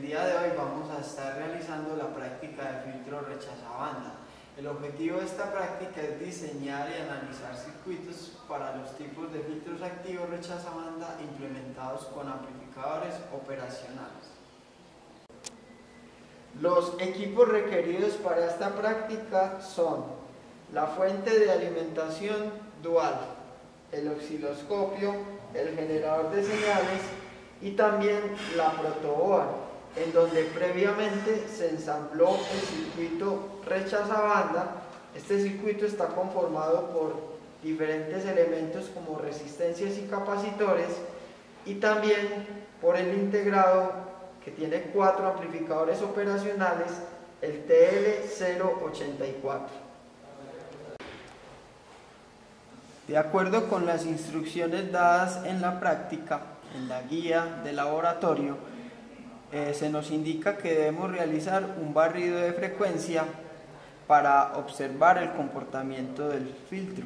el día de hoy vamos a estar realizando la práctica de filtro rechazabanda. El objetivo de esta práctica es diseñar y analizar circuitos para los tipos de filtros activos rechazabanda implementados con amplificadores operacionales. Los equipos requeridos para esta práctica son la fuente de alimentación dual, el osciloscopio, el generador de señales y también la protoboard, en donde previamente se ensambló el circuito rechazabanda. Este circuito está conformado por diferentes elementos como resistencias y capacitores y también por el integrado que tiene 4 amplificadores operacionales, el TL084. De acuerdo con las instrucciones dadas en la práctica, en la guía de laboratorio, se nos indica que debemos realizar un barrido de frecuencia para observar el comportamiento del filtro.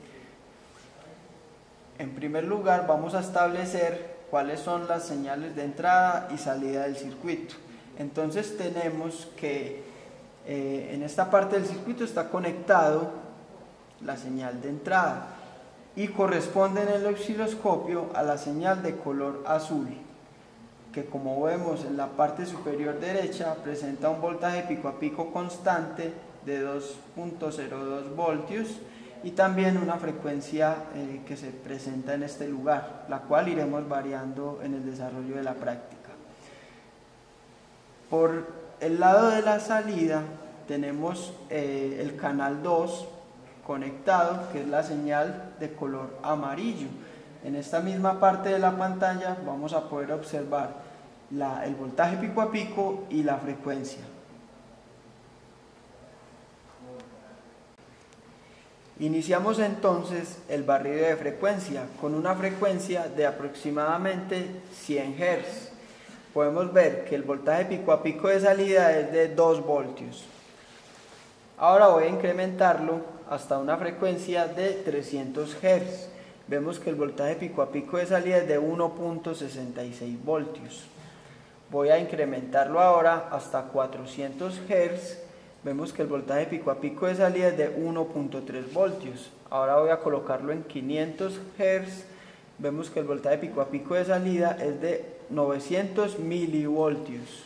En primer lugar, vamos a establecer cuáles son las señales de entrada y salida del circuito. Entonces tenemos que en esta parte del circuito está conectado la señal de entrada y corresponde en el osciloscopio a la señal de color azul, que como vemos en la parte superior derecha presenta un voltaje pico a pico constante de 2.02 voltios y también una frecuencia que se presenta en este lugar, la cual iremos variando en el desarrollo de la práctica. Por el lado de la salida tenemos el canal 2 conectado, que es la señal de color amarillo. En esta misma parte de la pantalla vamos a poder observar el voltaje pico a pico y la frecuencia. Iniciamos entonces el barrido de frecuencia con una frecuencia de aproximadamente 100 Hz. Podemos ver que el voltaje pico a pico de salida es de 2 voltios. Ahora voy a incrementarlo hasta una frecuencia de 300 Hz. Vemos que el voltaje pico a pico de salida es de 1.66 voltios. Voy a incrementarlo ahora hasta 400 Hz. Vemos que el voltaje pico a pico de salida es de 1.3 voltios. Ahora voy a colocarlo en 500 Hz. Vemos que el voltaje pico a pico de salida es de 900 milivoltios.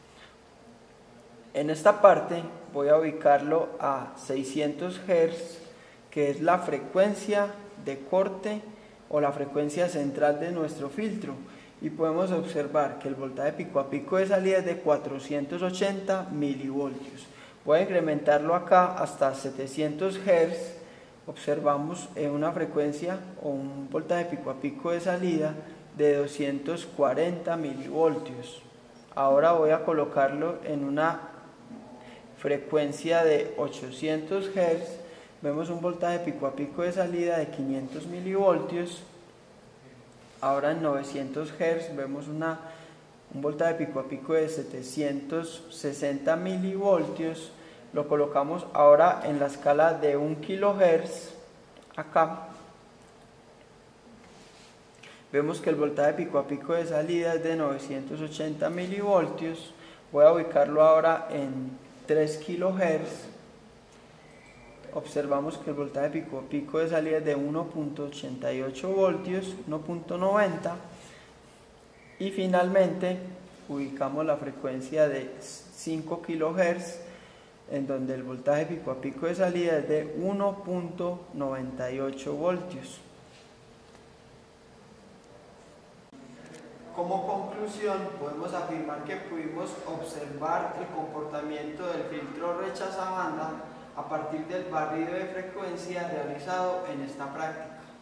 En esta parte voy a ubicarlo a 600 Hz, que es la frecuencia de corte o la frecuencia central de nuestro filtro, y podemos observar que el voltaje pico a pico de salida es de 480 milivoltios. Voy a incrementarlo acá hasta 700 Hz. Observamos una frecuencia o un voltaje pico a pico de salida de 240 milivoltios. Ahora voy a colocarlo en una frecuencia de 800 Hz. Vemos un voltaje pico a pico de salida de 500 milivoltios. Ahora en 900 Hz vemos un voltaje pico a pico de 760 milivoltios. Lo colocamos ahora en la escala de 1 kHz. Acá vemos que el voltaje pico a pico de salida es de 980 milivoltios. Voy a ubicarlo ahora en 3 kHz. Observamos que el voltaje pico a pico de salida es de 1.88 voltios, 1.90. Y finalmente ubicamos la frecuencia de 5 kHz, en donde el voltaje pico a pico de salida es de 1.98 voltios. Como conclusión, podemos afirmar que pudimos observar el comportamiento del filtro rechazabanda a partir del barrido de frecuencia realizado en esta práctica.